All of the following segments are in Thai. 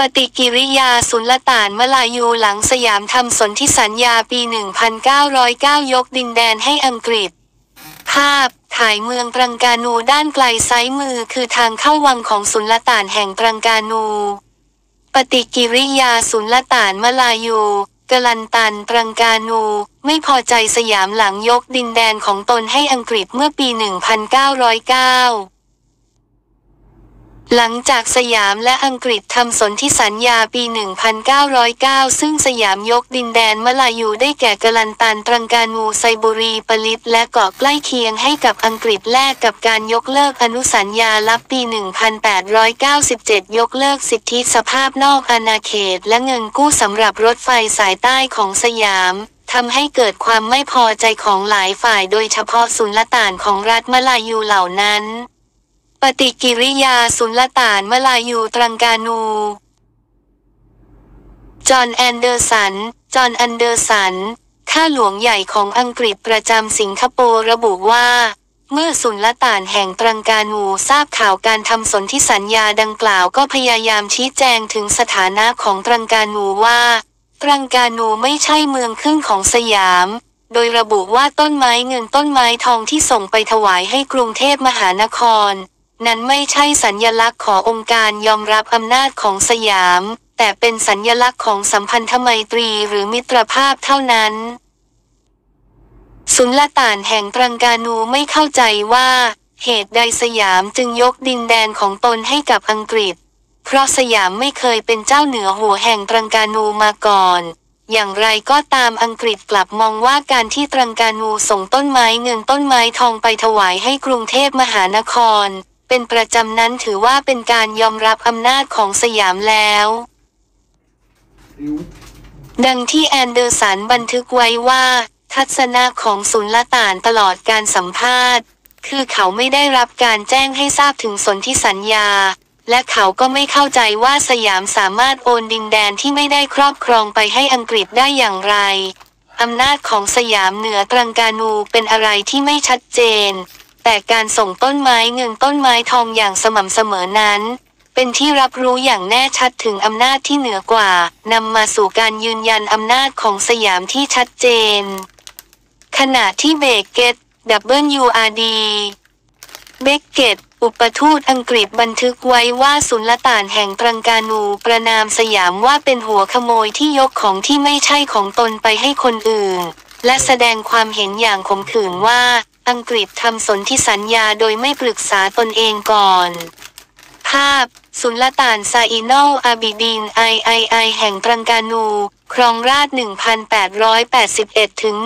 ฏิกิริยาสุลต่านมลายูหลังสยามทำสนธิสัญญาปี 1909 ยกดินแดนให้อังกฤษภาพถ่ายเมืองตรังกานูด้านไกลซ้ายมือคือทางเข้าวังของสุลต่านแห่งตรังกานูปฏิกิริยาสุลต่านมลายูกลันตันตรังกานูไม่พอใจสยามหลังยกดินแดนของตนให้อังกฤษเมื่อปี 1909หลังจากสยามและอังกฤษทำสนธิสัญญาปี 1909 ซึ่งสยามยกดินแดนมลายูได้แก่กลันตันตรังกานูไซบุรีปลิตและเกาะใกล้เคียงให้กับอังกฤษแลกกับการยกเลิกอนุสัญญาลับปี 1897 ยกเลิกสิทธิสภาพนอกอาณาเขตและเงินกู้สำหรับรถไฟสายใต้ของสยามทำให้เกิดความไม่พอใจของหลายฝ่ายโดยเฉพาะสุลต่านของรัฐมลายูเหล่านั้นปฏิกิริยาสุลต่านมลายูตรังกานูจอห์นแอนเดอร์สันข้าหลวงใหญ่ของอังกฤษประจำสิงคโปร์ระบุว่าเมื่อสุลต่านแห่งตรังกานูทราบข่าวการทำสนธิสัญญาดังกล่าวก็พยายามชี้แจงถึงสถานะของตรังกานูว่าตรังกานูไม่ใช่เมืองขึ้นของสยามโดยระบุว่าต้นไม้เงินต้นไม้ทองที่ส่งไปถวายให้กรุงเทพมหานครนั้นไม่ใช่สัญลักษณ์ขององค์การยอมรับอำนาจของสยามแต่เป็นสัญลักษณ์ของสัมพันธไมตรีหรือมิตรภาพเท่านั้นสุลต่านแห่งตรังกานูไม่เข้าใจว่าเหตุใดสยามจึงยกดินแดนของตนให้กับอังกฤษเพราะสยามไม่เคยเป็นเจ้าเหนือหัวแห่งตรังกานูมาก่อนอย่างไรก็ตามอังกฤษกลับมองว่าการที่ตรังกานูส่งต้นไม้เงินต้นไม้ทองไปถวายให้กรุงเทพมหานครเป็นประจำนั้นถือว่าเป็นการยอมรับอำนาจของสยามแล้วดังที่แอนเดอร์สันบันทึกไว้ว่าทัศนะของสุลต่านตลอดการสัมภาษณ์คือเขาไม่ได้รับการแจ้งให้ทราบถึงสนธิสัญญาและเขาก็ไม่เข้าใจว่าสยามสามารถโอนดินแดนที่ไม่ได้ครอบครองไปให้อังกฤษได้อย่างไรอำนาจของสยามเหนือตรังกานูเป็นอะไรที่ไม่ชัดเจนแต่การส่งต้นไม้เงินต้นไม้ทองอย่างสม่ำเสมอนั้นเป็นที่รับรู้อย่างแน่ชัดถึงอำนาจที่เหนือกว่านำมาสู่การยืนยันอำนาจของสยามที่ชัดเจนขณะที่เบเกต WRD เบเกตอุปทูตอังกฤษบันทึกไว้ว่าสุลต่านแห่งตรังกานูประณามสยามว่าเป็นหัวขโมยที่ยกของที่ไม่ใช่ของตนไปให้คนอื่นและแสดงความเห็นอย่างขมขื่นว่าอังกฤษทำสนธิสัญญาโดยไม่ปรึกษาตนเองก่อนภาพสุลต่านซาอินอลอาบิดีนไอแห่งตรังกานูครองราช 1881 ถึง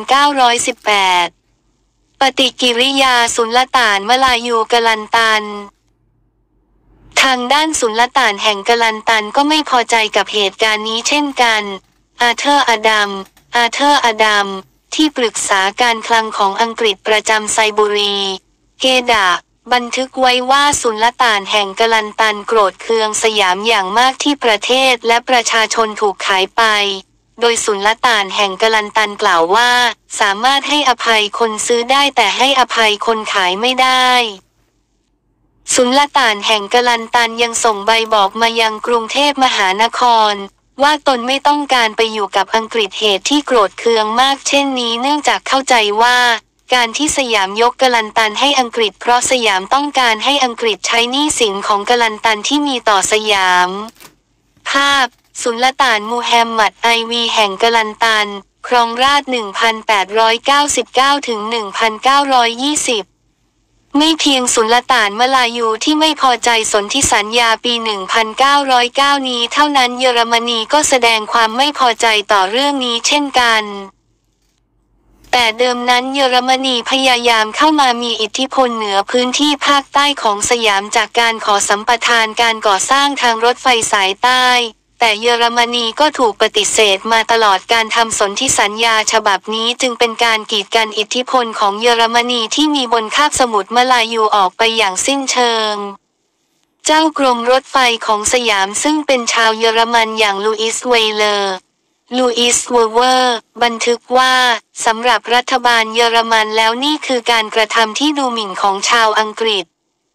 1918 ปฏิกิริยาสุลต่านมลายูกลันตันทางด้านสุลต่านแห่งกลันตันก็ไม่พอใจกับเหตุการณ์นี้เช่นกันอาเธอร์อดัมที่ปรึกษาการคลังของอังกฤษประจำไซบุรีเกดาบันทึกไว้ว่าสุลต่านแห่งกลันตันโกรธเคืองสยามอย่างมากที่ประเทศและประชาชนถูกขายไปโดยสุลต่านแห่งกลันตันกล่าวว่าสามารถให้อภัยคนซื้อได้แต่ให้อภัยคนขายไม่ได้สุลต่านแห่งกลันตันยังส่งใบบอกมายังกรุงเทพมหานครว่าตนไม่ต้องการไปอยู่กับอังกฤษเหตุที่โกรธเคืองมากเช่นนี้เนื่องจากเข้าใจว่าการที่สยามยกกลันตันให้อังกฤษเพราะสยามต้องการให้อังกฤษใช้หนี้สินของกลันตันที่มีต่อสยามภาพสุลต่านมูฮัมหมัดไอวีแห่งกลันตันครองราช 1899 ถึง 1920ไม่เพียงสุลต่านมลายูที่ไม่พอใจสนธิสัญญาปี 1909 นี้เท่านั้นเยอรมนีก็แสดงความไม่พอใจต่อเรื่องนี้เช่นกันแต่เดิมนั้นเยอรมนีพยายามเข้ามามีอิทธิพลเหนือพื้นที่ภาคใต้ของสยามจากการขอสัมปทานการก่อสร้างทางรถไฟสายใต้แต่เยอรมนีก็ถูกปฏิเสธมาตลอดการทำสนธิสัญญาฉบับนี้จึงเป็นการกีดกันอิทธิพลของเยอรมนีที่มีบนคาบสมุทรมลายูออกไปอย่างสิ้นเชิงเจ้ากรมรถไฟของสยามซึ่งเป็นชาวเยอรมันอย่างลูอิสเวเวอร์บันทึกว่าสำหรับรัฐบาลเยอรมันแล้วนี่คือการกระทำที่ดูหมิ่นของชาวอังกฤษ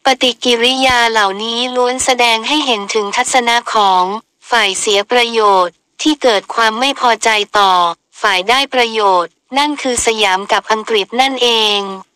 ปฏิกิริยาเหล่านี้ล้วนแสดงให้เห็นถึงทัศนะของฝ่ายเสียประโยชน์ที่เกิดความไม่พอใจต่อฝ่ายได้ประโยชน์นั่นคือสยามกับอังกฤษนั่นเอง